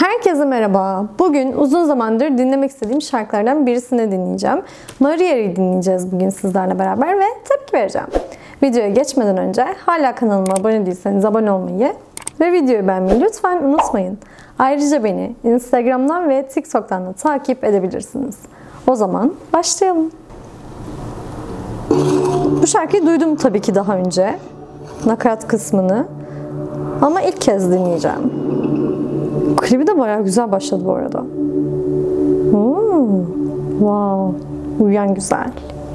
Herkese merhaba. Bugün uzun zamandır dinlemek istediğim şarkılardan birisini dinleyeceğim. Maria'yı dinleyeceğiz bugün sizlerle beraber ve tepki vereceğim. Videoya geçmeden önce hala kanalıma abone değilseniz abone olmayı ve videoyu beğenmeyi lütfen unutmayın. Ayrıca beni Instagram'dan ve TikTok'tan da takip edebilirsiniz. O zaman başlayalım. Bu şarkıyı duydum tabii ki daha önce. Nakarat kısmını. Ama ilk kez dinleyeceğim. Klibi de bayağı güzel başladı bu arada. Wow. Uyuyan güzel.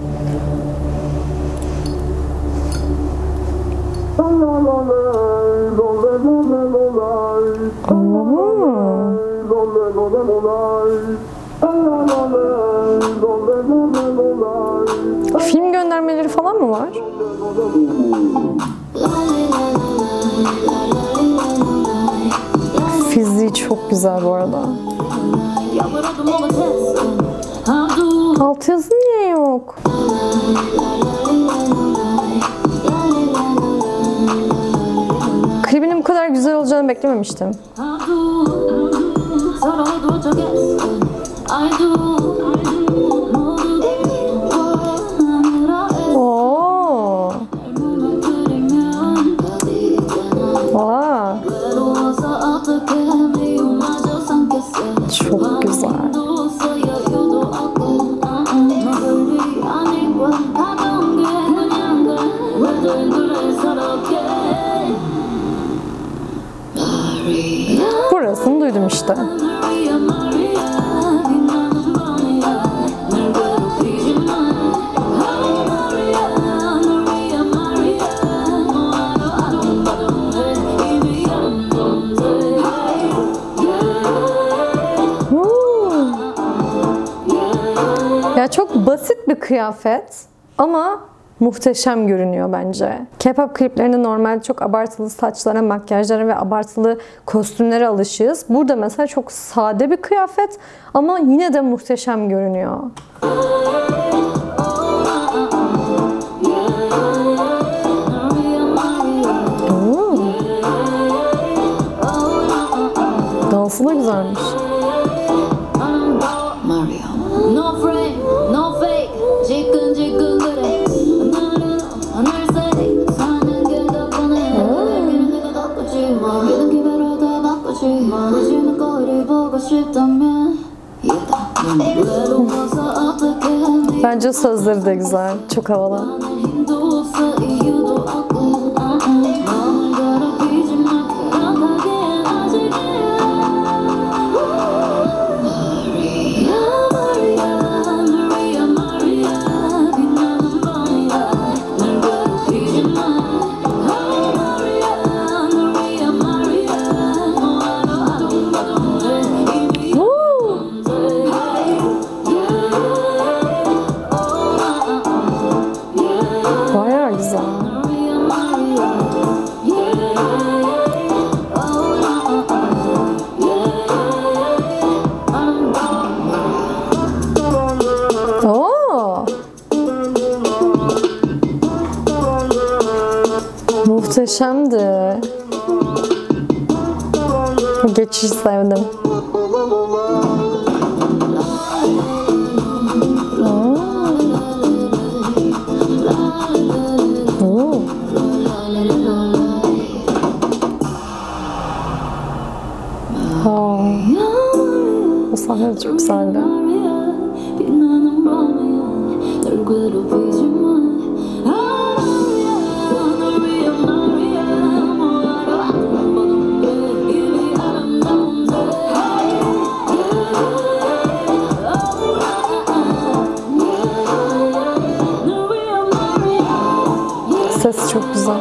Film göndermeleri falan mı var? Fiziği çok güzel bu arada. Altyazı niye yok? Klibinin bu kadar güzel olacağını beklememiştim. Oo. Aa. Çok güzel. Burasını duydum işte. Ya çok basit bir kıyafet ama muhteşem görünüyor bence. K-pop kliplerinde normalde çok abartılı saçlara, makyajlara ve abartılı kostümlere alışığız. Burada mesela çok sade bir kıyafet ama yine de muhteşem görünüyor. Dansı da güzelmiş. Bence sözleri de güzel, çok havalı. Muhteşemdi. Geçişi sevdim. O sahne de çok güzeldi. Ses çok güzel.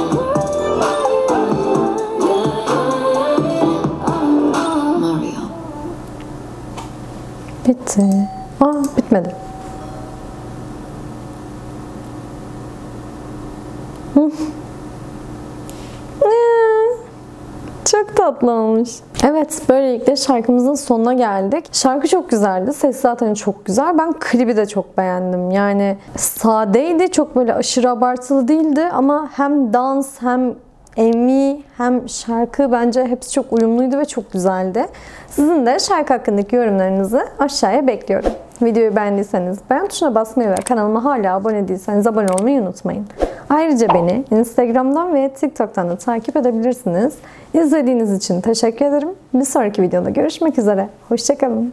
Bitti. Bitmedi. Çok tatlı olmuş. Evet, böylelikle şarkımızın sonuna geldik. Şarkı çok güzeldi. Ses zaten çok güzel. Ben klibi de çok beğendim. Yani sadeydi. Çok böyle aşırı abartılı değildi ama hem dans hem MV hem şarkı bence hepsi çok uyumluydu ve çok güzeldi. Sizin de şarkı hakkındaki yorumlarınızı aşağıya bekliyorum. Videoyu beğendiyseniz beğen tuşuna basmayı ve kanalıma hala abone değilseniz abone olmayı unutmayın. Ayrıca beni Instagram'dan ve TikTok'tan da takip edebilirsiniz. İzlediğiniz için teşekkür ederim. Bir sonraki videoda görüşmek üzere. Hoşça kalın.